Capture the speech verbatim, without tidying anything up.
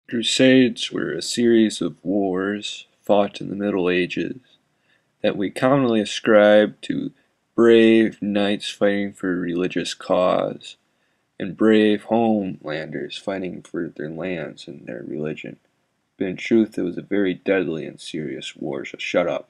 Crusades were a series of wars fought in the Middle Ages that we commonly ascribe to brave knights fighting for a religious cause and brave homelanders fighting for their lands and their religion. But in truth, it was a very deadly and serious war, so shut up.